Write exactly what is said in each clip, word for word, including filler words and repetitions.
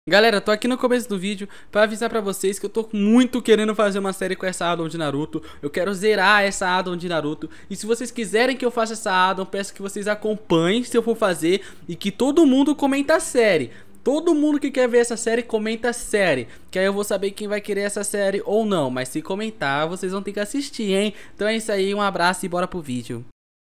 Galera, tô aqui no começo do vídeo pra avisar pra vocês que eu tô muito querendo fazer uma série com essa addon de Naruto. Eu quero zerar essa addon de Naruto. E se vocês quiserem que eu faça essa addon, peço que vocês acompanhem se eu for fazer. E que todo mundo comenta a série. Todo mundo que quer ver essa série, comenta a série. Que aí eu vou saber quem vai querer essa série ou não. Mas se comentar, vocês vão ter que assistir, hein? Então é isso aí, um abraço e bora pro vídeo.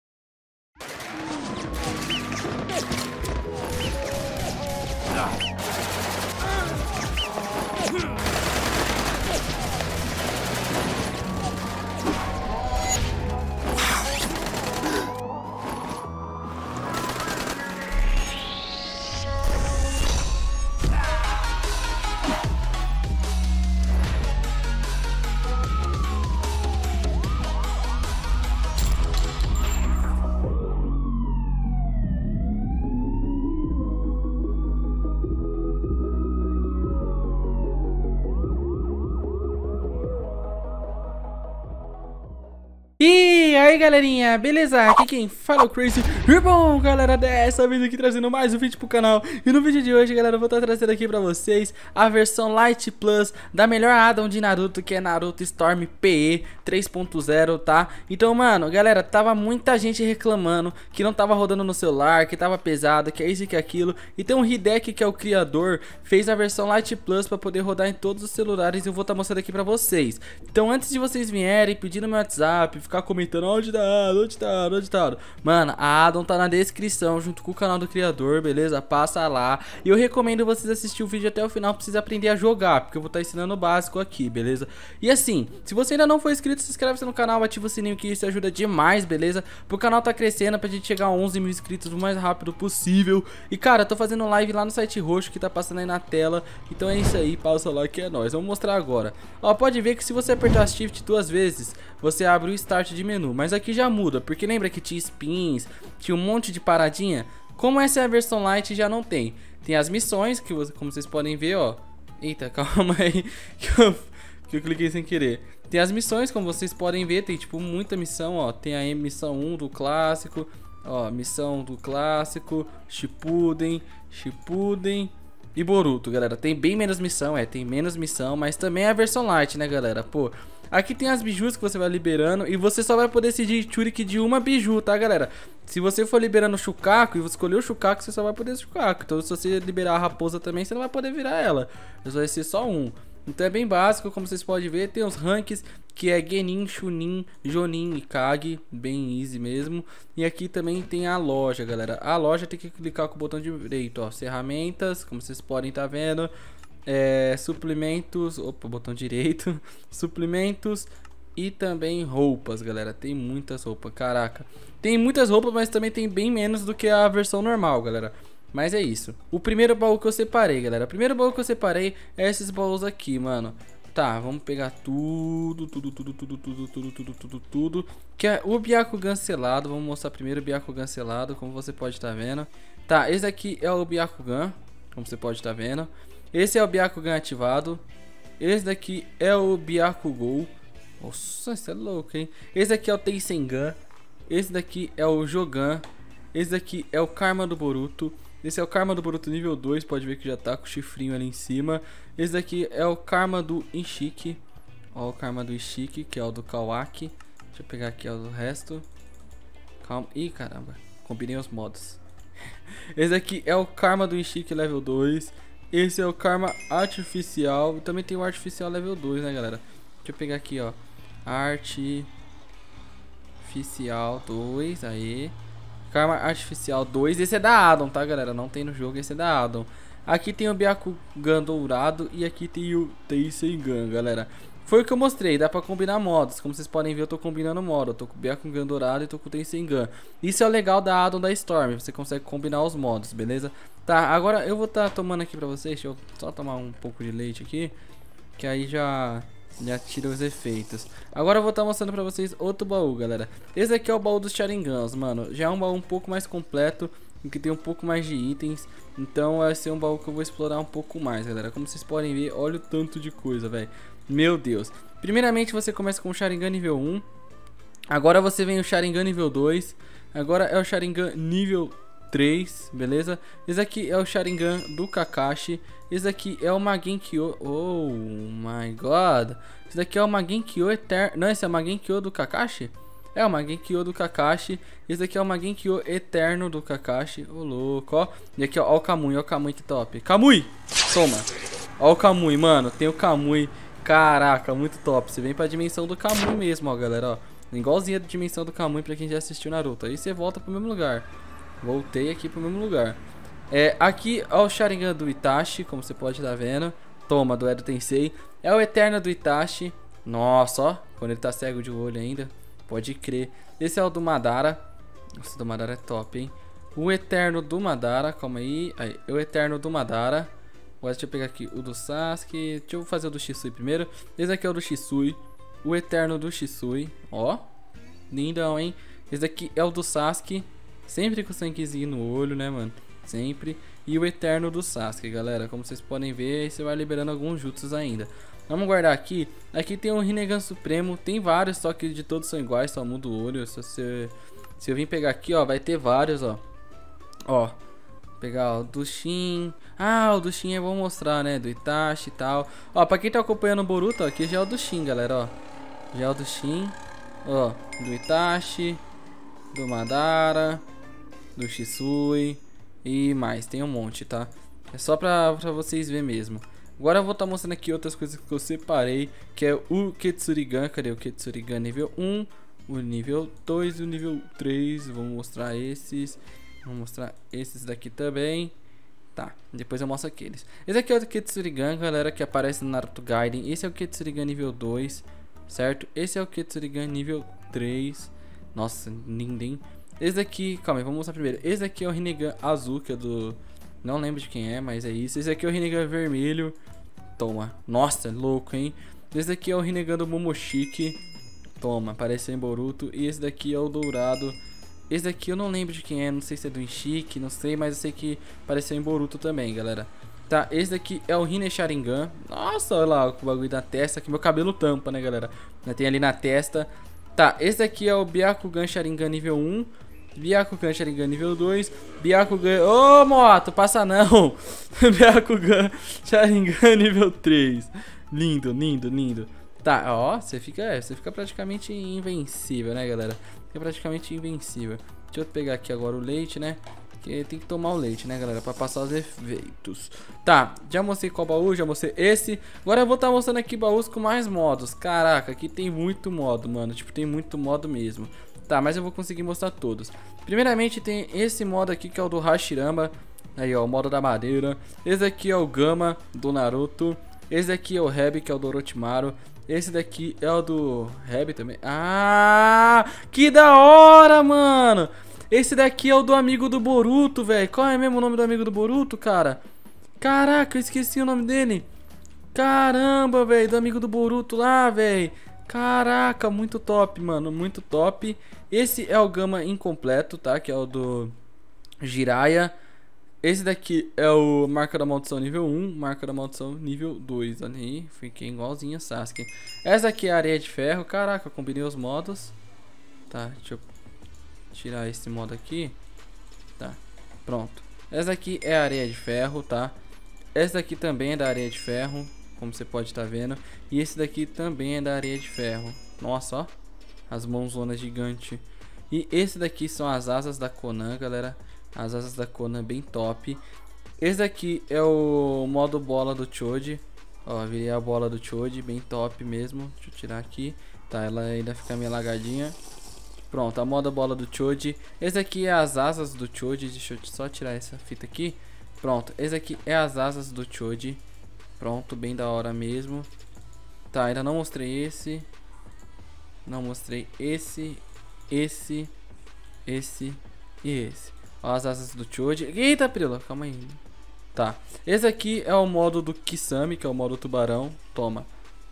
E aí galerinha, beleza? Aqui quem fala é o Crazy. E bom galera, dessa vez aqui trazendo mais um vídeo pro canal. E no vídeo de hoje galera, eu vou estar trazendo aqui pra vocês a versão Light Plus da melhor addon de Naruto, que é Naruto Storm P E três ponto zero, tá? Então mano, galera, tava muita gente reclamando que não tava rodando no celular, que tava pesado, que é isso e que é aquilo. E tem um Hideki, que é o criador, fez a versão Light Plus pra poder rodar em todos os celulares. E eu vou estar mostrando aqui pra vocês. Então antes de vocês vierem pedir no meu WhatsApp, ficar comentando onde tá, onde tá, onde tá, mano, a addon tá na descrição junto com o canal do criador, beleza? Passa lá. E eu recomendo vocês assistir o vídeo até o final pra vocês aprenderem a jogar, porque eu vou estar ensinando o básico aqui, beleza? E assim, se você ainda não for inscrito, se inscreve no canal, ativa o sininho, que isso ajuda demais, beleza? Pro canal tá crescendo, pra gente chegar a onze mil inscritos o mais rápido possível. E cara, eu tô fazendo live lá no site roxo que tá passando aí na tela. Então é isso aí, passa lá que é nóis. Vamos mostrar agora. Ó, pode ver que se você apertar Shift duas vezes, você abre o Start de menu. Mas aqui já muda, porque lembra que tinha spins, tinha um monte de paradinha? Como essa é a versão light, já não tem. Tem as missões, que você, como vocês podem ver, ó. Eita, calma aí, que eu, que eu cliquei sem querer. Tem as missões, como vocês podem ver, tem tipo muita missão, ó. Tem a missão um do clássico, ó, missão do clássico, Shippuden, Shippuden e Boruto, galera. Tem bem menos missão, é, tem menos missão, mas também é a versão light, né, galera? Pô, aqui tem as bijus que você vai liberando e você só vai poder decidir Churiki de uma biju, tá, galera? Se você for liberando o Shukaku e você escolher o Shukaku, você só vai poder Shukaku. Então se você liberar a raposa também, você não vai poder virar ela. Vai ser só um. Então é bem básico, como vocês podem ver. Tem os ranks, que é Genin, Chunin, Jonin e Kage. Bem easy mesmo. E aqui também tem a loja, galera. A loja tem que clicar com o botão direito, ó. Ferramentas, como vocês podem estar vendo. É, suplementos, opa, botão direito, suplementos e também roupas, galera. Tem muitas roupas, caraca. Tem muitas roupas, mas também tem bem menos do que a versão normal, galera. Mas é isso. O primeiro baú que eu separei, galera. O primeiro baú que eu separei é esses baús aqui, mano. Tá, vamos pegar tudo, tudo, tudo, tudo, tudo, tudo, tudo, tudo, tudo. Que é o Byakugan selado. Vamos mostrar primeiro o Byakugan selado, como você pode estar vendo. Tá, esse aqui é o Byakugan, como você pode estar vendo. Esse é o Byakugan ativado. Esse daqui é o Byakugou. Nossa, isso é louco, hein? Esse daqui é o Tenseigan. Esse daqui é o Jogan. Esse daqui é o Karma do Boruto. Esse é o Karma do Boruto nível dois. Pode ver que já tá com o chifrinho ali em cima. Esse daqui é o Karma do Ishiki. Ó, o Karma do Ishiki, que é o do Kawaki. Deixa eu pegar aqui ó, o resto. Calma. Ih, caramba. Combinei os modos. Esse daqui é o Karma do Ishiki level dois. Esse é o Karma Artificial. Também tem o Artificial level dois, né, galera? Deixa eu pegar aqui, ó. Artificial dois. Aí. Karma Artificial dois. Esse é da addon, tá, galera? Não tem no jogo, esse é da addon. Aqui tem o Byakugan dourado. E aqui tem o Tenseigan, galera. Foi o que eu mostrei, dá pra combinar modos. Como vocês podem ver, eu tô combinando modo. Eu tô com o Byakugan dourado e tô com o Tenseigan. Isso é o legal da addon da Storm. Você consegue combinar os modos, beleza? Tá, agora eu vou estar tá tomando aqui pra vocês. Deixa eu só tomar um pouco de leite aqui, que aí já, já tira os efeitos. Agora eu vou estar tá mostrando pra vocês outro baú, galera. Esse aqui é o baú dos Sharingans, mano. Já é um baú um pouco mais completo, que tem um pouco mais de itens. Então vai ser um baú que eu vou explorar um pouco mais, galera. Como vocês podem ver, olha o tanto de coisa, velho. Meu Deus. Primeiramente você começa com o Sharingan nível um. Agora você vem o Sharingan nível dois. Agora é o Sharingan nível três, beleza? Esse aqui é o Sharingan do Kakashi. Esse aqui é o Mangekyou. Oh my god. Esse daqui é o Mangekyou Eterno. Não, esse é o Mangekyou do Kakashi? É o Mangekyou do Kakashi. Esse daqui é o Mangekyou Eterno do Kakashi. Ô, louco, ó. E aqui, ó, ó o Kamui, ó o Kamui que top. Kamui! Toma. Ó o Kamui, mano. Tem o Kamui. Caraca, muito top. Você vem pra dimensão do Kamui mesmo, ó, galera, ó. Igualzinha a dimensão do Kamui pra quem já assistiu Naruto. Aí você volta pro mesmo lugar. Voltei aqui pro mesmo lugar. É, aqui, ó, o Sharingan do Itachi, como você pode estar vendo. Toma, do Edo Tensei. É o Eterno do Itachi. Nossa, ó. Quando ele tá cego de olho ainda. Pode crer. Esse é o do Madara. Nossa, o do Madara é top, hein? O Eterno do Madara. Calma aí. Aí, o Eterno do Madara. Agora deixa eu pegar aqui o do Sasuke. Deixa eu fazer o do Shisui primeiro. Esse aqui é o do Shisui. O Eterno do Shisui. Ó. Lindão, hein? Esse aqui é o do Sasuke. Sempre com sanguezinho no olho, né, mano? Sempre. E o Eterno do Sasuke, galera. Como vocês podem ver, você vai liberando alguns jutsus ainda. Vamos guardar aqui. Aqui tem o Rinnegan Supremo. Tem vários, só que de todos são iguais. Só muda o olho. Se, você... Se eu vim pegar aqui, ó, vai ter vários, ó. Ó. Pegar ó, o do Shin. Ah, o do Shin é bom mostrar, né? Do Itachi e tal. Ó, pra quem tá acompanhando o Boruto, ó, aqui já é o do Shin, galera, ó. Já é o do Shin. Ó, do Itachi. Do Madara. Do Shisui. E mais, tem um monte, tá? É só pra, pra vocês verem mesmo. Agora eu vou estar tá mostrando aqui outras coisas que eu separei. Que é o Ketsurigan. Cadê o Ketsurigan nível um? O nível dois e o nível três. Vamos mostrar esses. Vamos mostrar esses daqui também. Tá, depois eu mostro aqueles. Esse aqui é o Ketsurigan, galera, que aparece no Naruto Gaiden. Esse é o Ketsurigan nível dois, certo? Esse é o Ketsurigan nível três. Nossa, lindo, hein? Esse daqui, calma aí, vamos mostrar primeiro. Esse aqui é o Rinnegan azul, que é do... Não lembro de quem é, mas é isso. Esse aqui é o Rinnegan vermelho. Toma. Nossa, louco, hein? Esse daqui é o Rinnegan do Momoshiki. Toma, apareceu em Boruto. E esse daqui é o dourado. Esse daqui eu não lembro de quem é, não sei se é do Ishiki, não sei, mas eu sei que apareceu em Boruto também, galera. Tá, esse daqui é o Rinne Sharingan. Nossa, olha lá o bagulho da testa, que meu cabelo tampa, né, galera? Tem ali na testa. Tá, esse daqui é o Byakugan Sharingan nível um. Byakugan Sharingan nível dois. Byakugan... Ô, moto, passa não! Byakugan Sharingan nível três. Lindo, lindo, lindo. Tá, ó, você fica, é, você fica praticamente invencível, né, galera? Fica praticamente invencível. Deixa eu pegar aqui agora o leite, né? Porque tem que tomar o leite, né, galera? Pra passar os efeitos. Tá, já mostrei qual baú, já mostrei esse. Agora eu vou estar mostrando aqui baús com mais modos. Caraca, aqui tem muito modo, mano. Tipo, tem muito modo mesmo. Tá, mas eu vou conseguir mostrar todos. Primeiramente tem esse modo aqui que é o do Hashirama. Aí, ó, o modo da madeira. Esse aqui é o Gama do Naruto. Esse aqui é o Hebi, que é o do Orochimaru. Esse daqui é o do Hebi também. Ah, que da hora, mano. Esse daqui é o do amigo do Boruto, velho. Qual é mesmo o nome do amigo do Boruto, cara? Caraca, eu esqueci o nome dele. Caramba, velho, do amigo do Boruto lá, velho. Caraca, muito top, mano, muito top. Esse é o Gama incompleto, tá? Que é o do Jiraiya. Esse daqui é o Marca da Maldição nível um, Marca da Maldição nível dois. Olha aí, fiquei igualzinho a Sasuke. Essa aqui é a Areia de Ferro. Caraca, eu combinei os modos. Tá, deixa eu tirar esse modo aqui. Tá, pronto. Essa aqui é a Areia de Ferro, tá? Essa daqui também é da Areia de Ferro, como você pode estar vendo. E esse daqui também é da Areia de Ferro. Nossa, ó, as mãozonas gigantes. E esse daqui são as asas da Konan, galera. As asas da Konan bem top. Esse daqui é o modo bola do Choji. Ó, virei a bola do Choji, bem top mesmo. Deixa eu tirar aqui. Tá, ela ainda fica meio lagadinha. Pronto, a moda bola do Choji. Esse aqui é as asas do Choji. Deixa eu só tirar essa fita aqui. Pronto, esse aqui é as asas do Choji. Pronto, bem da hora mesmo. Tá, ainda não mostrei esse. Não mostrei esse. Esse. Esse. E esse. Ó, as asas do Choji. Eita, Prila, calma aí. Tá, esse aqui é o modo do Kisame, que é o modo tubarão. Toma.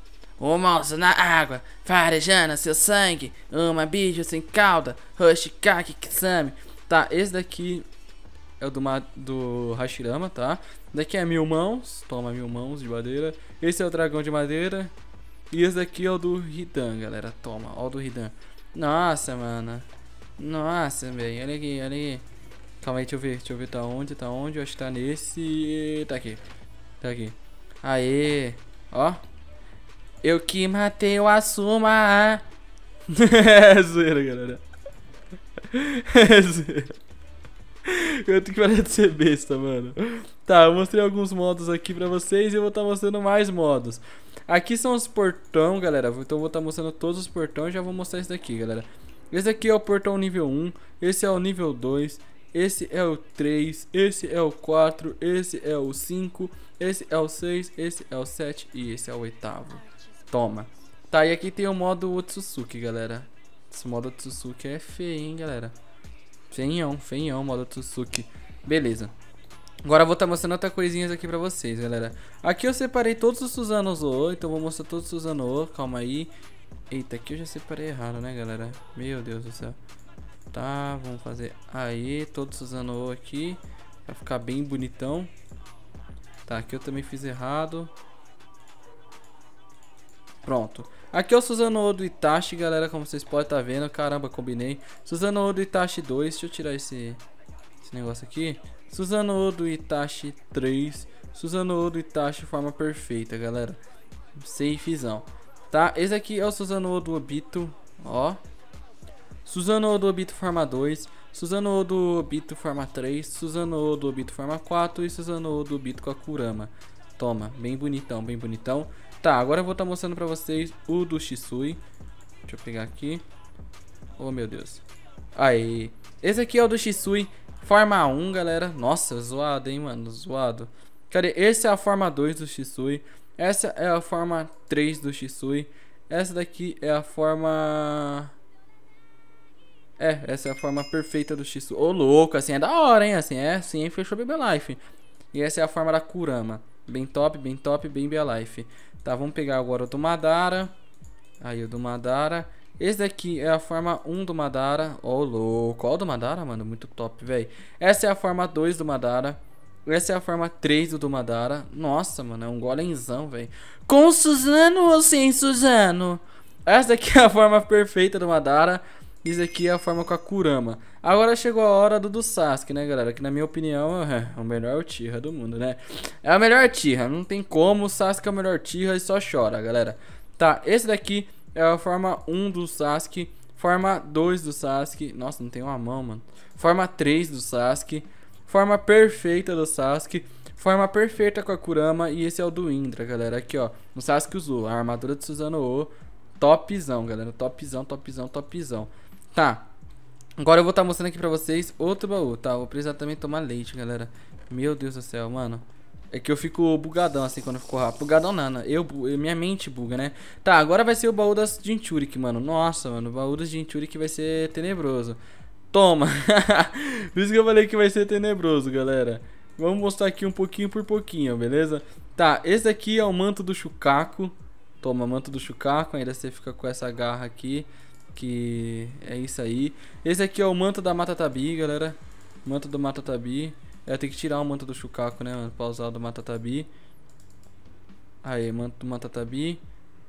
O monstro na água, farejando seu sangue. Uma bicho sem cauda, Hoshikage Kisame. Tá, esse daqui é o do, do Hashirama, tá? Daqui é mil mãos. Toma, mil mãos de madeira. Esse é o dragão de madeira. E esse daqui é o do Hidan, galera. Toma, ó o do Hidan. Nossa, mano. Nossa, velho, olha aqui, olha aqui. Calma aí, deixa eu ver, deixa eu ver, tá onde, tá onde, eu acho que tá nesse, tá aqui, tá aqui, aê, ó, eu que matei o Asuma, é zoeira, galera, é zoeira, eu tenho que parar de ser besta, mano. Tá, eu mostrei alguns modos aqui pra vocês e eu vou estar mostrando mais modos. Aqui são os portão, galera, então eu vou estar mostrando todos os portões e já vou mostrar esse daqui, galera. Esse aqui é o portão nível um, esse é o nível dois, esse é o três, esse é o quatro, esse é o cinco, esse é o seis, esse é o sete e esse é o oitavo. Toma. Tá, e aqui tem o modo Otsutsuki, galera. Esse modo Otsutsuki é feio, hein, galera. Feião, feião, modo Otsutsuki. Beleza. Agora eu vou estar mostrando outras coisinhas aqui pra vocês, galera. Aqui eu separei todos os Susanoo, então eu vou mostrar todos os Susanoo, calma aí. Eita, aqui eu já separei errado, né, galera? Meu Deus do céu. Tá, vamos fazer aí, todos os Susanoo aqui, pra ficar bem bonitão. Tá, aqui eu também fiz errado. Pronto. Aqui é o Susanoo do Itachi, galera, como vocês podem estar vendo. Caramba, combinei. Susanoo do Itachi dois, deixa eu tirar esse, esse negócio aqui. Susanoo do Itachi três. Susanoo do Itachi forma perfeita, galera. Safezão. Tá, esse aqui é o Susanoo do Obito, ó. Susanoo do Obito forma dois. Susanoo do Obito forma três. Susanoo do Obito forma quatro. E Susanoo do Obito com a Kurama. Toma, bem bonitão, bem bonitão. Tá, agora eu vou estar mostrando pra vocês o do Shisui. Deixa eu pegar aqui. Oh, meu Deus. Aí, esse aqui é o do Shisui forma um, galera. Nossa, zoado, hein, mano, zoado. Cadê? Esse é a forma dois do Shisui. Essa é a forma três do Shisui. Essa daqui é a forma... É, essa é a forma perfeita do Shisui. Ô, louco, assim é da hora, hein, assim é, assim fechou Baby Life. E essa é a forma da Kurama. Bem top, bem top, bem Baby Life. Tá, vamos pegar agora o do Madara. Aí o do Madara. Esse daqui é a forma um do Madara. Ó, oh, louco. Ó o do Madara, mano. Muito top, velho. Essa é a forma dois do Madara. Essa é a forma três do, do Madara. Nossa, mano. É um golemzão, velho. Com Suzano ou sem Suzano? Essa daqui é a forma perfeita do Madara. Isso aqui é a forma com a Kurama. Agora chegou a hora do, do Sasuke, né, galera? Que na minha opinião é o melhor Uchiha do mundo, né? É o melhor Uchiha. Não tem como. O Sasuke é o melhor Uchiha e só chora, galera. Tá, esse daqui é a forma um do Sasuke. Forma dois do Sasuke. Nossa, não tem uma mão, mano. Forma três do Sasuke. Forma perfeita do Sasuke. Forma perfeita com a Kurama. E esse é o do Indra, galera. Aqui, ó. O Sasuke usou a armadura de Susanoo. Topzão, galera. Topzão, topzão, topzão. Tá. Agora eu vou estar mostrando aqui pra vocês outro baú, tá? Vou precisar também tomar leite, galera. Meu Deus do céu, mano. É que eu fico bugadão assim quando eu fico rápido. Bugadão não, eu, eu, minha mente buga, né? Tá, agora vai ser o baú das Jinchuriki, mano. Nossa, mano, o baú das Jinchuriki vai ser tenebroso. Toma. Por isso que eu falei que vai ser tenebroso, galera. Vamos mostrar aqui um pouquinho por pouquinho, beleza? Tá, esse aqui é o manto do Shukaku. Toma, manto do Shukaku. Ainda você fica com essa garra aqui. Que é isso aí. Esse aqui é o manto da Matatabi, galera. Manto do Matatabi. Eu tenho que tirar o manto do Shukaku, né, mano, pra usar o do Matatabi. Aí, manto do Matatabi.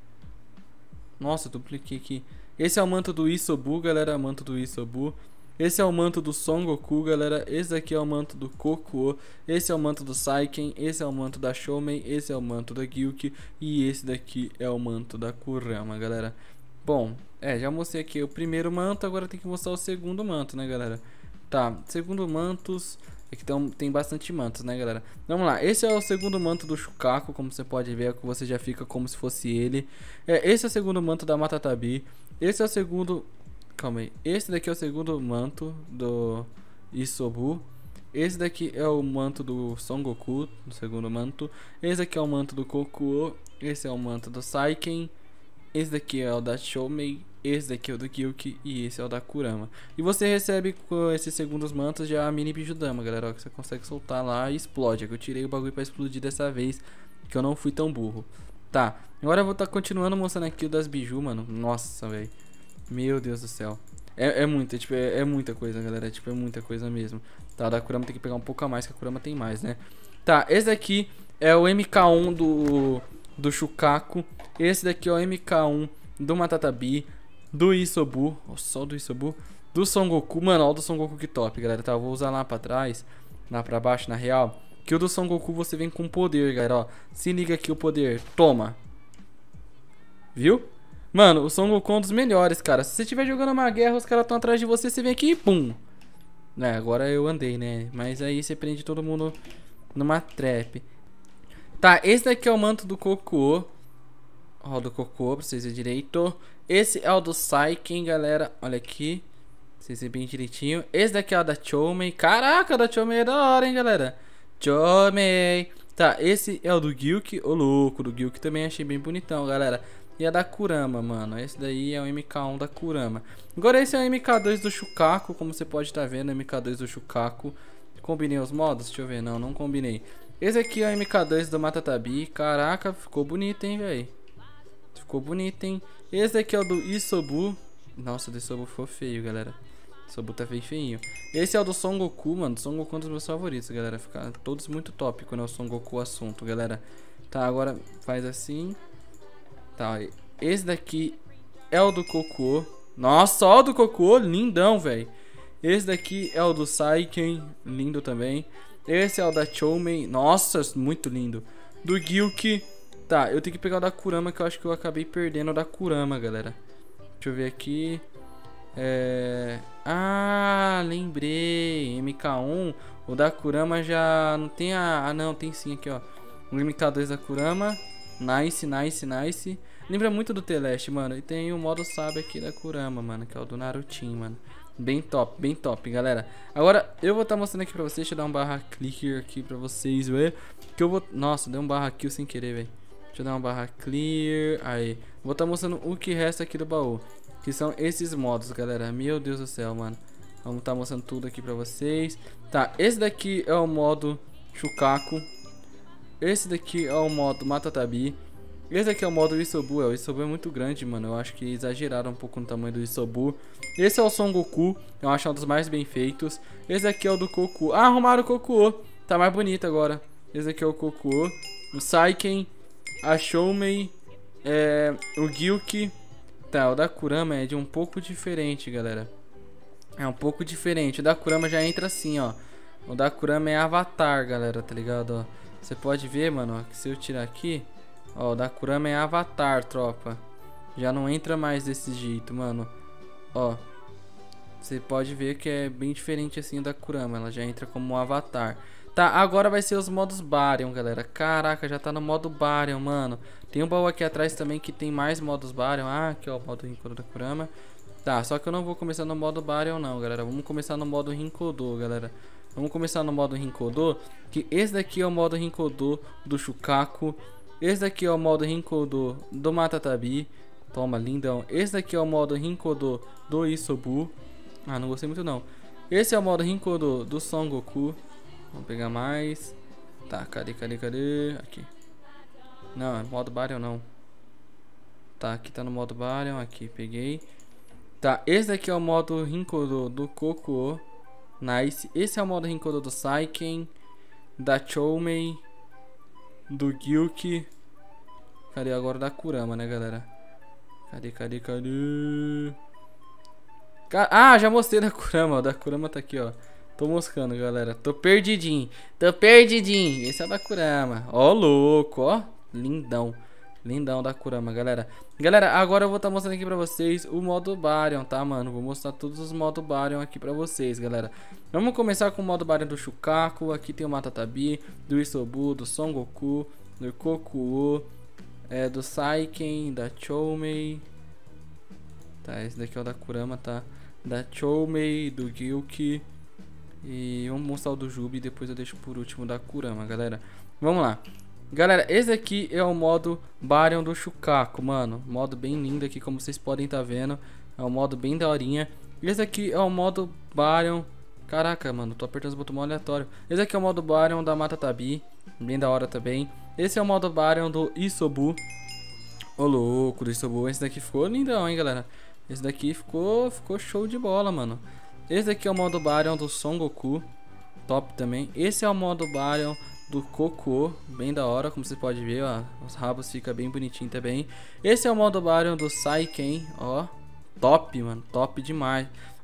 Nossa, dupliquei aqui. Esse é o manto do Isobu, galera. Manto do Isobu. Esse é o manto do Son Goku, galera. Esse aqui é o manto do Kokuo. Esse é o manto do Saiken. Esse é o manto da Shoumen. Esse é o manto da Gyuki. E esse daqui é o manto da Kurama, galera. Bom, é, já mostrei aqui o primeiro manto. Agora tem que mostrar o segundo manto, né, galera? Tá, segundo mantos. Aqui tem, tem bastante mantos, né, galera? Vamos lá, esse é o segundo manto do Shukaku. Como você pode ver, que você já fica como se fosse ele. É, esse é o segundo manto da Matatabi. Esse é o segundo... Calma aí. Esse daqui é o segundo manto do Isobu. Esse daqui é o manto do Son Goku, o segundo manto. Esse aqui é o manto do Kokuo. Esse é o manto do Saiken. Esse daqui é o da Shoumen. Esse daqui é o do Gyuki. E esse é o da Kurama. E você recebe com esses segundos mantos já a mini Bijudama, galera. Ó, que você consegue soltar lá e explode. É que eu tirei o bagulho pra explodir dessa vez, que eu não fui tão burro. Tá, agora eu vou estar tá continuando mostrando aqui o das Biju, mano. Nossa, velho. Meu Deus do céu. É, é muita, tipo, é, é muita coisa, galera. Tipo, é muita coisa mesmo. Tá, da Kurama tem que pegar um pouco a mais, que a Kurama tem mais, né? Tá, esse daqui é o M K um do, do Shukaku. Esse daqui é o M K um do Matatabi. Do Isobu. Oh, só do Isobu. do Son Goku. Mano, ó o do Son Goku que top, galera. Tá, eu vou usar lá pra trás, lá pra baixo, na real. Que o do Son Goku você vem com poder, galera, ó. Se liga aqui o poder. Toma. Viu? Mano, o Son Goku é um dos melhores, cara. Se você estiver jogando uma guerra, os caras estão atrás de você, você vem aqui e pum. É, agora eu andei, né? Mas aí você prende todo mundo numa trap. Tá, esse daqui é o manto do Cocô. Ó, do Cocô, pra vocês verem direito. Esse é o do Saiken, galera. Olha aqui. Pra vocês verem bem direitinho. Esse daqui é o da Choumei. Caraca, o da Choumei é da hora, hein, galera. Choumei. Tá, esse é o do Gyuki. Ô, louco, do Gyuki também achei bem bonitão, galera. E a da Kurama, mano. Esse daí é o M K um da Kurama. Agora esse é o M K dois do Shukaku. Como você pode estar vendo, M K dois do Shukaku. Combinei os modos? Deixa eu ver. Não, não combinei. Esse aqui é o M K dois do Matatabi. Caraca, ficou bonito, hein, velho. Ficou bonito, hein. Esse aqui é o do Isobu. Nossa, o do Isobu ficou feio, galera. O Isobu tá feio feinho. Esse é o do Son Goku, mano. O Son Goku é um dos meus favoritos, galera. Fica todos muito top quando é o Son Goku o assunto, galera. Tá, agora faz assim. Tá, esse daqui é o do Cocô. Nossa, ó o do Cocô, lindão, velho. Esse daqui é o do Saiken, lindo também. Esse é o da Choumei, nossa, muito lindo. Do Gyuki. Tá, eu tenho que pegar o da Kurama, que eu acho que eu acabei perdendo o da Kurama, galera. Deixa eu ver aqui. É... Ah, lembrei. M K um, o da Kurama já não tem a... Ah, não, tem sim aqui, ó. O M K dois da Kurama. Nice, nice, nice. Lembra muito do Teleste, mano. E tem o modo Sabe aqui da Kurama, mano, que é o do Narutinho, mano. Bem top, bem top, galera. Agora, eu vou estar tá mostrando aqui pra vocês. Deixa eu dar um barra clicker aqui pra vocês, velho. Que eu vou... Nossa, deu um barra kill sem querer, velho. Deixa eu dar um barra clear. Aí. Vou estar tá mostrando o que resta aqui do baú. Que são esses modos, galera. Meu Deus do céu, mano. Vamos estar tá mostrando tudo aqui pra vocês. Tá, esse daqui é o modo Shukaku. Esse daqui é o modo Matatabi. Esse aqui é o modo Isobu. É, o Isobu é muito grande, mano. Eu acho que exageraram um pouco no tamanho do Isobu. Esse é o Son Goku. Eu acho um dos mais bem feitos. Esse aqui é o do Cocô. Ah, arrumaram o Cocô. Tá mais bonito agora. Esse aqui é o Cocô. O Saiken. A Choumei. É, o Gyuki. Tá, o da Kurama é de um pouco diferente, galera. É um pouco diferente. O da Kurama já entra assim, ó. O da Kurama é Avatar, galera, tá ligado? Ó. Você pode ver, mano, ó, que se eu tirar aqui, ó, o da Kurama é Avatar, tropa. Já não entra mais desse jeito, mano. Ó, você pode ver que é bem diferente assim da Kurama. Ela já entra como um Avatar. Tá, agora vai ser os modos Baryon, galera. Caraca, já tá no modo Baryon, mano. Tem um baú aqui atrás também que tem mais modos Baryon. Ah, aqui ó, o modo Rinkodo da Kurama. Tá, só que eu não vou começar no modo Baryon não, galera. Vamos começar no modo Rinkodo, galera. Vamos começar no modo Rinkodo, que esse daqui é o modo Rinkodo do Shukaku. Esse daqui é o modo Rinkodo do Matatabi. Toma, lindão. Esse daqui é o modo Rinkodo do Isobu. Ah, não gostei muito não. Esse é o modo Rinkodo do Son Goku. Vamos pegar mais. Tá, cadê, cadê, cadê? Aqui. Não, é modo Baryon não. Tá, aqui tá no modo Baryon. Aqui, peguei. Tá, esse daqui é o modo Rinkodo do Cocô. Nice. Esse é o modo Rinkodo do Saiken, da Choumei, do Gyuki. Cadê agora da Kurama, né, galera? Cadê, cadê, cadê? Ah, já mostrei da Kurama. O da Kurama tá aqui, ó. Tô moscando, galera. Tô perdidinho. Tô perdidinho. Esse é o da Kurama. Ó, louco, ó. Lindão. Lindão da Kurama, galera. Galera, agora eu vou estar tá mostrando aqui pra vocês o modo Baryon, tá, mano? Vou mostrar todos os modos Baryon aqui pra vocês, galera. Vamos começar com o modo Baryon do Shukaku. Aqui tem o Matatabi, do Isobu, do Son Goku, do Cocô, é, do Saiken, da Choumei. Tá, esse daqui é o da Kurama, tá? Da Choumei, do Gyuki. E vamos mostrar o do Jubi e depois eu deixo por último da Kurama, galera. Vamos lá. Galera, esse aqui é o modo Baryon do Shukaku, mano. Modo bem lindo aqui, como vocês podem estar tá vendo. É um modo bem daorinha. Esse aqui é o modo Baryon. Caraca, mano, tô apertando os botões aleatórios. Esse aqui é o modo Baryon da Matatabi. Bem da hora também. Esse é o modo Baryon do Isobu. Ô, louco, do Isobu. Esse daqui ficou lindão, hein, galera. Esse daqui ficou, ficou show de bola, mano. Esse daqui é o modo Baryon do Son Goku. Top também. Esse é o modo Baryon do Cocô, bem da hora, como você pode ver, ó, os rabos ficam bem bonitinho também. Esse é o modo Baryon do Saiken, ó, top, mano, top demais.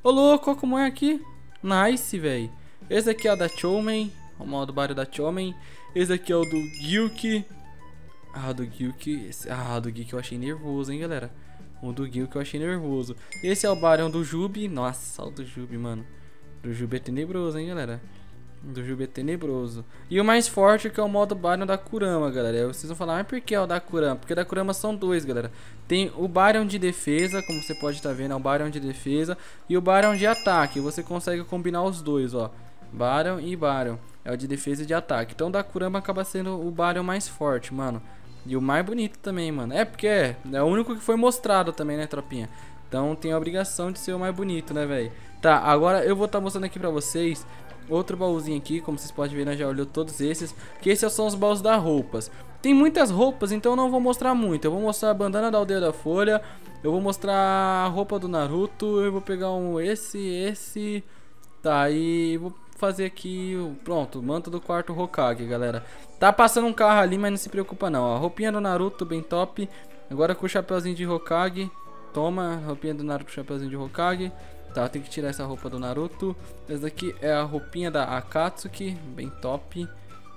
Ô, louco, ó como é aqui. Nice, velho. Esse aqui é o da Chomen. O modo barrio da Chomen. Esse aqui é o do Gilk. Ah, do Gilk. Esse... Ah, do Gilk eu achei nervoso, hein, galera. O do Gilk eu achei nervoso. Esse é o barão do Jubi. Nossa, olha o do Jubi, mano. Do Jubi é tenebroso, hein, galera. Do Jubi é tenebroso. E o mais forte que é o modo Baryon da Kurama, galera. Aí vocês vão falar, mas por que é o da Kurama? Porque da Kurama são dois, galera. Tem o Baryon de defesa, como você pode estar vendo, é o Baryon de defesa. E o Baryon de ataque. Você consegue combinar os dois, ó. Baryon e Baryon. É o de defesa e de ataque. Então o da Kurama acaba sendo o Baryon mais forte, mano. E o mais bonito também, mano. É porque é, é o único que foi mostrado também, né, tropinha? Então tem a obrigação de ser o mais bonito, né, velho? Tá, agora eu vou estar mostrando aqui pra vocês outro baúzinho aqui, como vocês podem ver, né, já olhou todos esses. Que esses são os baús das roupas. Tem muitas roupas, então eu não vou mostrar muito. Eu vou mostrar a bandana da Aldeia da Folha. Eu vou mostrar a roupa do Naruto. Eu vou pegar um esse, esse. Tá, e vou fazer aqui, pronto, manto do quarto Hokage, galera. Tá passando um carro ali, mas não se preocupa não, ó. Roupinha do Naruto, bem top. Agora com o chapeuzinho de Hokage. Toma, roupinha do Naruto com o chapeuzinho de Hokage. Tá, tem que tirar essa roupa do Naruto. Essa daqui é a roupinha da Akatsuki, bem top.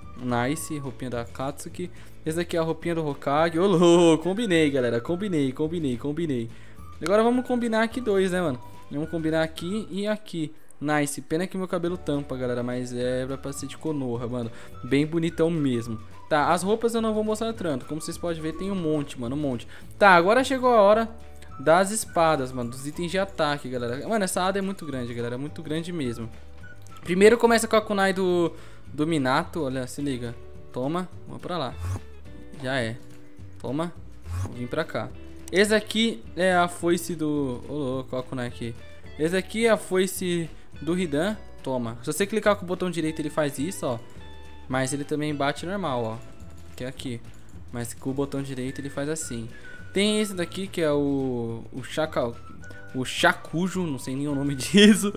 Nice, roupinha da Akatsuki. Essa daqui é a roupinha do Hokage. Ô, louco, combinei, galera, combinei, combinei, combinei. Agora vamos combinar aqui dois, né, mano? Vamos combinar aqui e aqui. Nice, pena que meu cabelo tampa, galera, mas é pra ser de Konoha, mano. Bem bonitão mesmo. Tá, as roupas eu não vou mostrar tanto. Como vocês podem ver, tem um monte, mano, um monte. Tá, agora chegou a hora das espadas, mano, dos itens de ataque, galera. Mano, essa ada é muito grande, galera, é muito grande mesmo. Primeiro começa com a kunai do, do Minato, olha, se liga. Toma, vamos pra lá. Já é. Toma, vou vir pra cá. Esse aqui é a foice do... Ô, louco, olha a kunai aqui. Esse aqui é a foice do Hidan. Toma. Se você clicar com o botão direito ele faz isso, ó. Mas ele também bate normal, ó. Que é aqui. Mas com o botão direito ele faz assim. Tem esse daqui que é o... O Shaka... O Shakujo, não sei nem o nome disso.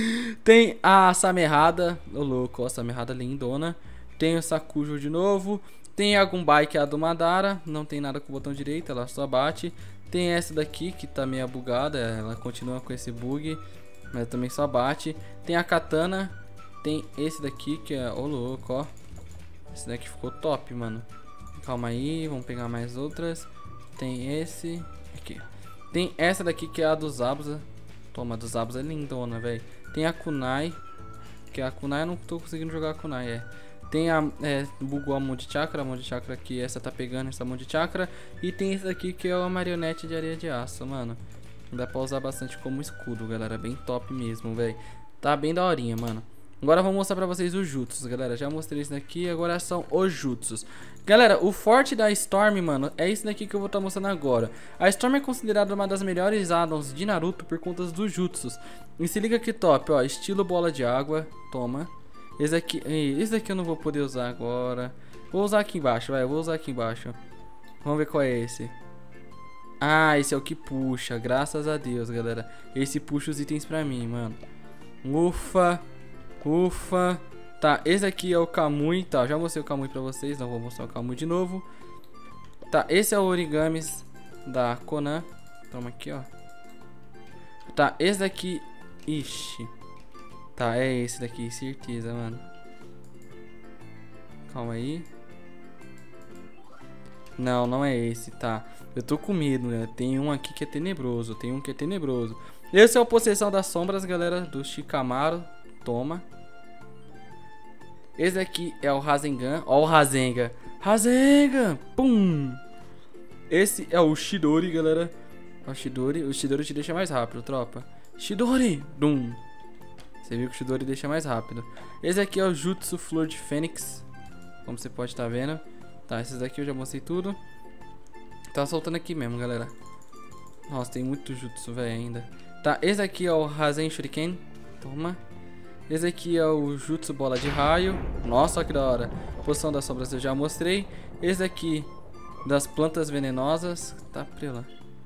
Tem a Samerrada. Ô, louco, ó, a Samerrada lindona. Tem o Sakujo de novo. Tem a Gumbai, que é a do Madara. Não tem nada com o botão direito, ela só bate. Tem essa daqui que tá meio bugada. Ela continua com esse bug, mas também só bate. Tem a Katana. Tem esse daqui que é... Ô, louco, ó. Esse daqui ficou top, mano. Calma aí, vamos pegar mais outras. Tem esse aqui. Tem essa daqui que é a do Zabuza. Toma, a do Zabuza é lindona, velho. Tem a Kunai. Que a Kunai eu não tô conseguindo jogar a Kunai, é. Tem a... É, bugou a Monte Chakra. A Monte Chakra aqui, essa tá pegando essa Monte Chakra. E tem esse daqui que é a marionete de areia de aço, mano. Dá pra usar bastante como escudo, galera. Bem top mesmo, velho. Tá bem daorinha, mano. Agora eu vou mostrar pra vocês os jutsus, galera. Já mostrei isso daqui, agora são os jutsus. Galera, o forte da Storm, mano, é isso daqui que eu vou estar mostrando agora. A Storm é considerada uma das melhores addons de Naruto por conta dos jutsus. E se liga que top, ó. Estilo bola de água. Toma. Esse aqui, esse daqui eu não vou poder usar agora. Vou usar aqui embaixo, vai. Eu vou usar aqui embaixo. Vamos ver qual é esse. Ah, esse é o que puxa. Graças a Deus, galera. Esse puxa os itens pra mim, mano. Ufa. Ufa. Tá, esse aqui é o Kamui. Tá, já mostrei o Kamui pra vocês. Não vou mostrar o Kamui de novo. Tá, esse é o Origamis da Konan. Toma aqui, ó. Tá, esse daqui... Ixi. Tá, é esse daqui, certeza, mano. Calma aí. Não, não é esse, tá. Eu tô com medo, né? Tem um aqui que é tenebroso. Tem um que é tenebroso. Esse é o Possessão das Sombras, galera, do Shikamaru. Toma. Esse aqui é o Rasengan. Ó o Rasengan. Rasengan! Pum! Esse é o Chidori, galera. Ó o Chidori. O Chidori te deixa mais rápido, tropa. Chidori! Dum! Você viu que o Chidori deixa mais rápido. Esse aqui é o Jutsu Flor de Fênix. Como você pode estar vendo. Tá, esses daqui eu já mostrei tudo. Tá soltando aqui mesmo, galera. Nossa, tem muito Jutsu, velho, ainda. Tá, esse aqui é o Rasen Shuriken. Toma. Esse aqui é o Jutsu Bola de Raio. Nossa, olha que da hora. Poção das Sombras eu já mostrei. Esse aqui das Plantas Venenosas. Tá, prela.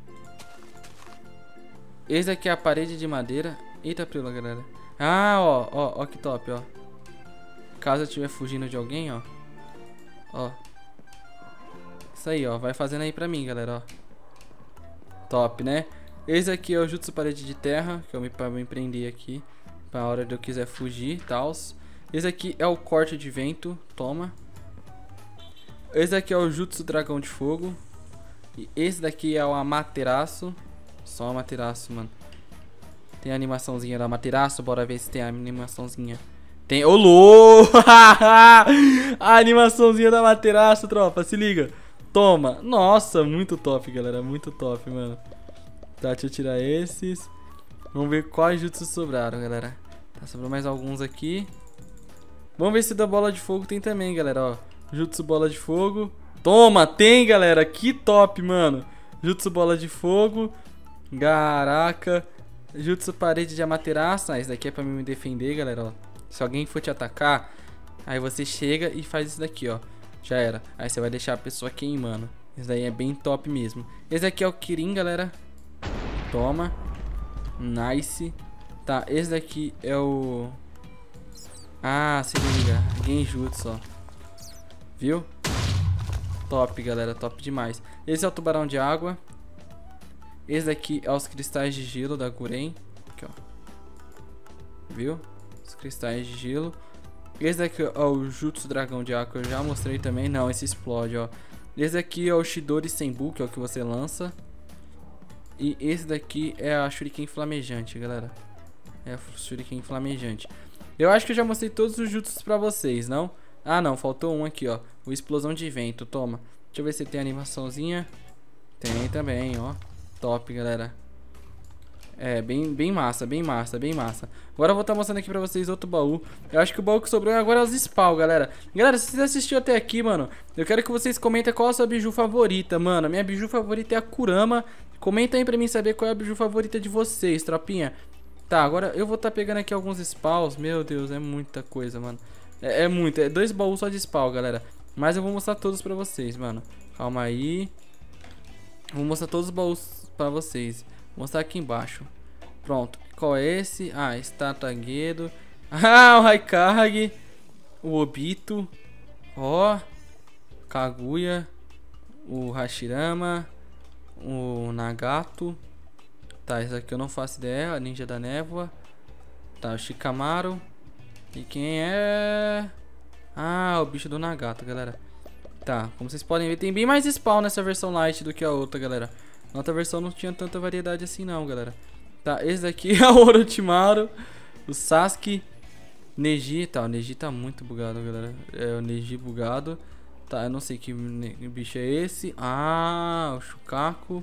Esse aqui é a Parede de Madeira. Eita, prela, galera. Ah, ó, ó, ó que top, ó. Caso eu estiver fugindo de alguém, ó. Ó. Isso aí, ó. Vai fazendo aí pra mim, galera, ó. Top, né? Esse aqui é o Jutsu Parede de Terra, que eu me, pra me prender aqui, pra hora de eu quiser fugir e tal. Esse aqui é o Corte de Vento, toma. Esse aqui é o Jutsu Dragão de Fogo. E esse daqui é o Amaterasu. Só o Amaterasu, mano. Tem a animaçãozinha da Amaterasu, bora ver se tem a animaçãozinha. Tem, ô louco! A animaçãozinha da Amaterasu, tropa, se liga. Toma, nossa, muito top, galera, muito top, mano. Tá, deixa eu tirar esses. Vamos ver quais jutsus sobraram, galera. Tá, sobrou mais alguns aqui. Vamos ver se da bola de fogo tem também, galera, ó. Jutsu bola de fogo. Toma, tem, galera, que top, mano. Jutsu bola de fogo. Caraca. Jutsu parede de Amaterasu. Ah, isso daqui é pra mim me defender, galera, ó. Se alguém for te atacar, aí você chega e faz isso daqui, ó. Já era. Aí você vai deixar a pessoa queimando. Isso daí é bem top mesmo. Esse aqui é o Kirin, galera. Toma. Nice. Tá, esse daqui é o... Ah, se liga. Genjutsu, ó. Viu? Top, galera. Top demais. Esse é o Tubarão de Água. Esse daqui é os Cristais de Gelo da Guren. Aqui, ó. Viu? Os Cristais de Gelo. Esse daqui é o Jutsu Dragão de Água, que eu já mostrei também. Não, esse explode, ó. Esse aqui é o Chidori Senbu, que é o que você lança. E esse daqui é a Shuriken Flamejante, galera. É a Shuriken Flamejante. Eu acho que eu já mostrei todos os jutsus pra vocês, não? Ah, não, faltou um aqui, ó. O Explosão de Vento, toma. Deixa eu ver se tem animaçãozinha. Tem também, ó. Top, galera. É, bem, bem massa, bem massa, bem massa. Agora eu vou estar mostrando aqui pra vocês outro baú. Eu acho que o baú que sobrou agora é os spawn, galera. Galera, se vocês assistiram até aqui, mano, eu quero que vocês comentem qual a sua biju favorita, mano. A minha biju favorita é a Kurama. Comenta aí pra mim saber qual é a biju favorita de vocês, tropinha. Tá, agora eu vou estar pegando aqui alguns spawns. Meu Deus, é muita coisa, mano. É, é muito, é dois baús só de spawn, galera. Mas eu vou mostrar todos pra vocês, mano. Calma aí. Vou mostrar todos os baús pra vocês. Vou mostrar aqui embaixo. Pronto. Qual é esse? Ah, Stataguedo. Ah, o Raikage. O Obito. Ó. Kaguya. O Hashirama. O Nagato. Tá, esse aqui eu não faço ideia. A Ninja da Névoa. Tá, o Shikamaru. E quem é... Ah, o bicho do Nagato, galera. Tá, como vocês podem ver, tem bem mais spawn nessa versão light do que a outra, galera. Na outra versão não tinha tanta variedade assim não, galera. Tá, esse daqui é o Orochimaru. O Sasuke. Neji, tá, o Neji tá muito bugado, galera. É o Neji bugado. Tá, eu não sei que bicho é esse. Ah, o Shukaku.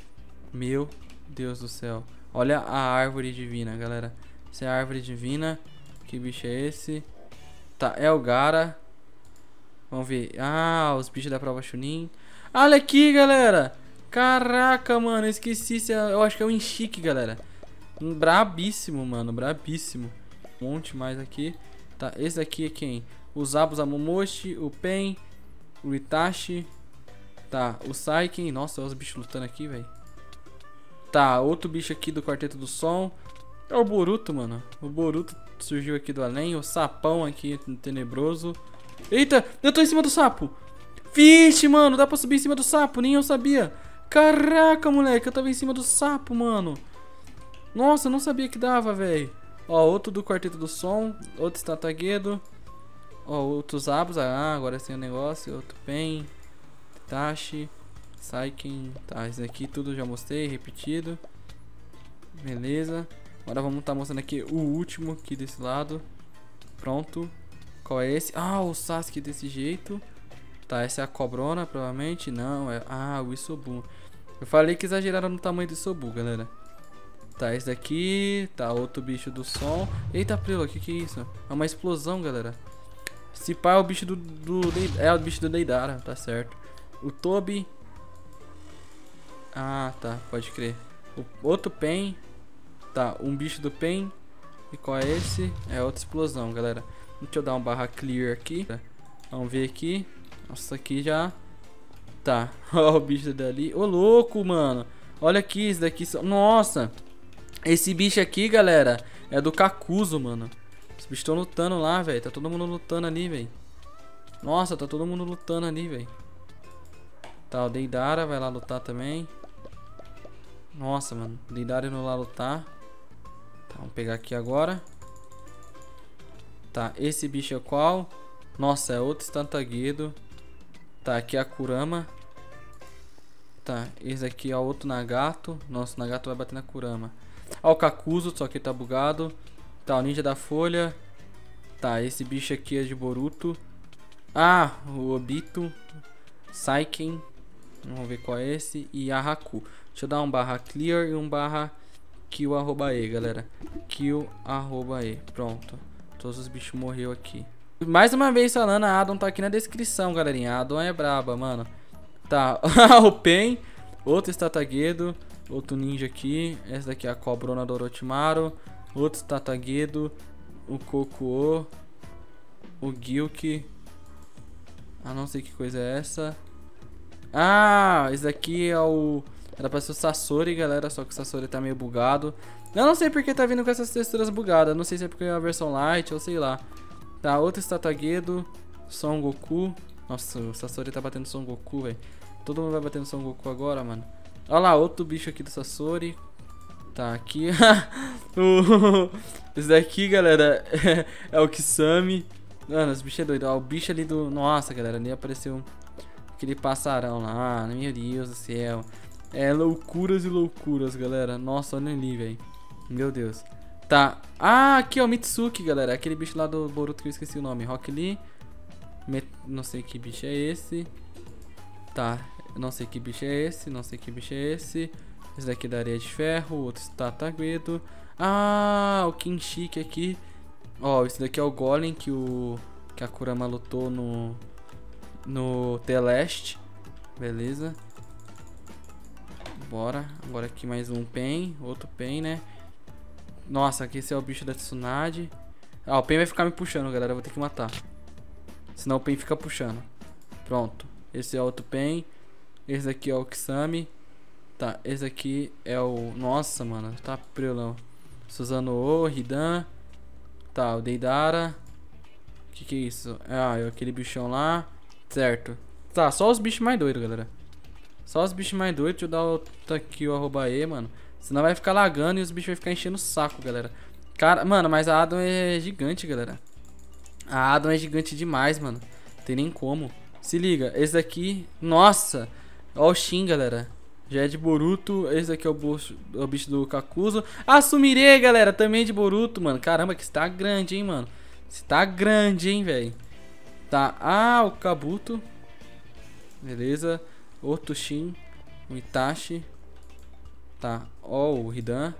Meu Deus do céu. Olha a árvore divina, galera. Essa é a árvore divina. Que bicho é esse? Tá, é o Gaara. Vamos ver. Ah, os bichos da prova Chunin. Olha aqui, galera. Caraca, mano. Eu esqueci. Se é... Eu acho que é o Inshiki, galera. Um brabíssimo, mano. Brabíssimo. Um monte mais aqui. Tá, esse aqui é quem? O Zabu Zamomoshi. O Pen. O Itachi. Tá, o Saiken. Nossa, olha os bichos lutando aqui, velho. Tá, outro bicho aqui do Quarteto do Som. É o Boruto, mano. O Boruto surgiu aqui do além. O Sapão aqui, tenebroso. Eita, eu tô em cima do sapo. Vixe, mano, dá pra subir em cima do sapo. Nem eu sabia. Caraca, moleque, eu tava em cima do sapo, mano. Nossa, eu não sabia que dava, velho. Ó, outro do Quarteto do Som. Outro Stataguedo. Ó, outros Abos. Ah, agora tem o negócio. Outro Pen. Itachi. Saiken. Tá, esse aqui tudo já mostrei, repetido. Beleza. Agora vamos estar tá mostrando aqui o último aqui desse lado. Pronto. Qual é esse? Ah, o Sasuke desse jeito. Tá, essa é a Cobrona, provavelmente. Não, é... Ah, o Isobu. Eu falei que exageraram no tamanho do Isobu, galera. Tá, esse daqui. Tá, outro bicho do som. Eita, Prilo, o que que é isso? É uma explosão, galera. Esse pá é o bicho do... do é o bicho do Deidara, tá certo. O Tobi. Ah, tá, pode crer. O outro Pen. Tá, um bicho do Pen. E qual é esse? É outra explosão, galera. Deixa eu dar um barra clear aqui. Vamos ver aqui. Nossa, aqui já. Tá, ó o bicho dali. Ô, louco, mano. Olha aqui, esse daqui. Nossa. Esse bicho aqui, galera, é do Kakuzu, mano. Os bichos estão lutando lá, velho. Tá todo mundo lutando ali, velho. Nossa, tá todo mundo lutando ali, velho. Tá, o Deidara vai lá lutar também. Nossa, mano. Deidara no lá lutar. Tá, vamos pegar aqui agora. Tá, esse bicho é qual? Nossa, é outro Estantaguedo. Tá, aqui é a Kurama. Tá, esse aqui é o outro Nagato. Nossa, o Nagato vai bater na Kurama. Ó, o Kakuzu, só que tá bugado. Tá, o Ninja da Folha. Tá, esse bicho aqui é de Boruto. Ah, o Obito. Saiken. Vamos ver qual é esse. E a Haku. Deixa eu dar um barra clear e um barra kill arroba e, galera. Kill arroba e. Pronto. Todos os bichos morreu aqui. Mais uma vez falando, a Adam tá aqui na descrição, galerinha. A Adam é braba, mano. Tá, o Pen. Outro Estantaguedo. Outro ninja aqui. Essa daqui é a Cobrona do Orochimaru. Outro Estantaguedo. O Kokuo. O Gyuki. Ah, não sei que coisa é essa. Ah, esse daqui é o... Era pra ser o Sasori, galera. Só que o Sasori tá meio bugado. Eu não sei porque tá vindo com essas texturas bugadas. Não sei se é porque é a versão light ou sei lá. Tá, outro Estantaguedo. Son Goku. Nossa, o Sasori tá batendo Son Goku, velho. Todo mundo vai batendo Son Goku agora, mano. Olha lá, outro bicho aqui do Sasori. Tá, aqui. Esse daqui, galera, é o Kisame. Mano, esse bicho é doido. Ó, o bicho ali do... Nossa, galera, ali apareceu aquele passarão lá. Meu Deus do céu. É loucuras e loucuras, galera. Nossa, olha ali, velho. Meu Deus. Tá. Ah, aqui é o Mitsuki, galera. Aquele bicho lá do Boruto que eu esqueci o nome. Rock Lee. Met... Não sei que bicho é esse. Tá. Não sei que bicho é esse. Não sei que bicho é esse. Esse daqui é da Areia de Ferro. Outro Estantaguedo. Ah, o Kinshiki aqui. Ó, esse daqui é o Golem que o... Que a Kurama lutou no... No Teleste. Beleza. Bora. Agora aqui mais um Pen. Outro Pen, né? Nossa, aqui esse é o bicho da Tsunade. Ah, o Pen vai ficar me puxando, galera. Eu vou ter que matar. Senão o Pen fica puxando. Pronto. Esse é outro Pen. Esse aqui é o Kisame. Tá, esse aqui é o... Nossa, mano. Tá prelão. Susanoo, Hidan. Tá, o Deidara. Que que é isso? Ah, é aquele bichão lá. Certo. Tá, só os bichos mais doidos, galera. Só os bichos mais doidos. Deixa eu dar o aqui o arroba E, mano. Senão vai ficar lagando e os bichos vão ficar enchendo o saco, galera. Cara, mano, mas a Adam é gigante, galera. A Adam é gigante demais, mano. Não tem nem como. Se liga, esse daqui... Nossa! Ó o Shin, galera. Já é de Boruto. Esse daqui é o, bicho, é o bicho do Kakuzu. Assumirei, galera. Também de Boruto, mano. Caramba, que está grande, hein, mano. Está grande, hein, velho. Tá. Ah, o Kabuto. Beleza. Outro Shin. O Itachi. Tá. Ó, o Hidan.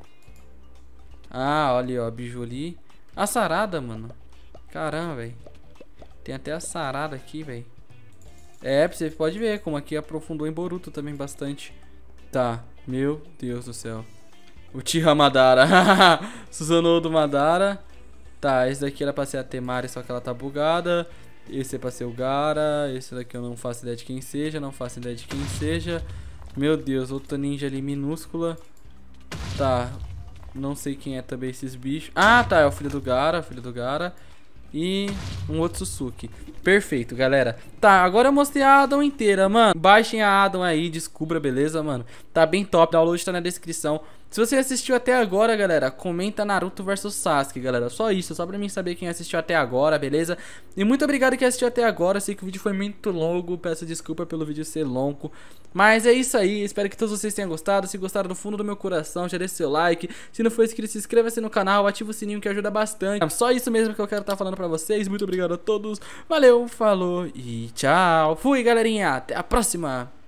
Ah, olha aí, ó. Biju ali. A Sarada, mano. Caramba, velho. Tem até a Sarada aqui, velho. É, você pode ver como aqui aprofundou em Boruto também bastante. Tá. Meu Deus do céu. O Uchiha Madara. Susanoo do Madara. Tá, esse daqui era pra ser a Temari, só que ela tá bugada. Esse é pra ser o Gaara. Esse daqui eu não faço ideia de quem seja. Não faço ideia de quem seja. Meu Deus, outra ninja ali minúscula. Tá. Não sei quem é também esses bichos. Ah, tá, é o filho do Gaara. Filho do Gaara. E um outro Suzuki. Perfeito, galera. Tá, agora eu mostrei a Adam inteira, mano. Baixem a Adam aí, descubra, beleza, mano? Tá bem top, o download tá na descrição. Se você assistiu até agora, galera, comenta Naruto versus Sasuke, galera. Só isso, só pra mim saber quem assistiu até agora, beleza? E muito obrigado quem assistiu até agora. Sei que o vídeo foi muito longo, peço desculpa pelo vídeo ser longo. Mas é isso aí, espero que todos vocês tenham gostado. Se gostaram do fundo do meu coração, já deixa seu like. Se não for inscrito, se inscreva-se no canal, ativa o sininho que ajuda bastante. Só isso mesmo que eu quero estar falando pra vocês. Muito obrigado a todos, valeu, falou e tchau. Fui, galerinha, até a próxima.